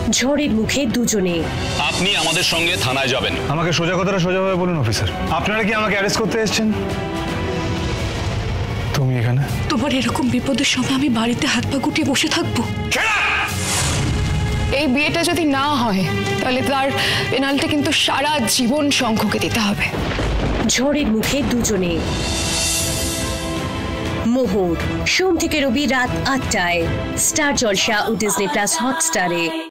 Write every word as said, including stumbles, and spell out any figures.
ঝড়ের মুখে দুজনে। আপনি আমাদের সঙ্গে থানায় যাবেন। আমাকে সোজা কথাটা সোজাভাবে বলুন অফিসার, আপনারা কি আমাকে অ্যারেস্ট করতে এসেছেন? তুমি এখানে? তোমার এরকম বিপদের সময় আমি বাড়িতে হাত পা গুটিয়ে বসে থাকবো? এই বিয়েটা যদি না হয় তাহলে তার পেনাল্টি কিন্তু সারা জীবন শঙ্খকে দিতে হবে। ঝড়ের মুখে দুজনে। মোহর সোম থেকে রবি রাত আটটায় স্টার জলসা ও ডিজনি প্লাস হটস্টারে।